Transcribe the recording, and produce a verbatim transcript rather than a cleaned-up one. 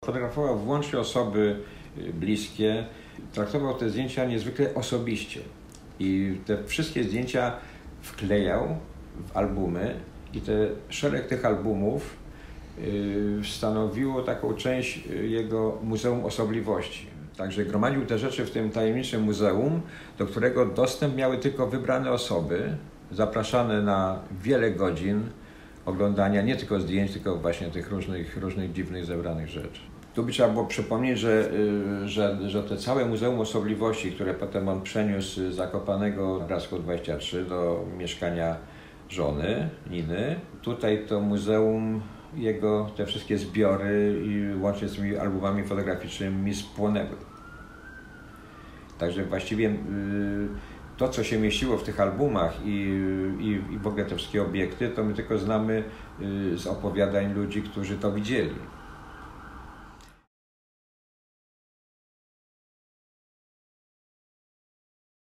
fotografował wyłącznie osoby bliskie, traktował te zdjęcia niezwykle osobiście i te wszystkie zdjęcia wklejał w albumy i te, szereg tych albumów yy, stanowiło taką część jego Muzeum Osobliwości. Także gromadził te rzeczy w tym tajemniczym muzeum, do którego dostęp miały tylko wybrane osoby, zapraszane na wiele godzin oglądania nie tylko zdjęć, tylko właśnie tych różnych, różnych dziwnych zebranych rzeczy. Tu by trzeba było przypomnieć, że, że, że te całe Muzeum Osobliwości, które potem on przeniósł z Zakopanego na Gradzką dwadzieścia trzy do mieszkania żony, Niny, tutaj to muzeum, jego te wszystkie zbiory i łącznie z tymi albumami fotograficznymi spłonęły. Także właściwie to, co się mieściło w tych albumach i, i, i w ogóle te wszystkie obiekty, to my tylko znamy z opowiadań ludzi, którzy to widzieli.